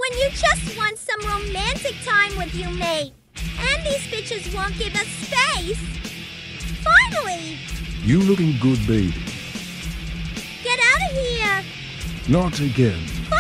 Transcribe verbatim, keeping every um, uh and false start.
when you just want some romantic time with your mate. And these bitches won't give us space. Finally! You looking good, baby. Get out of here! Not again.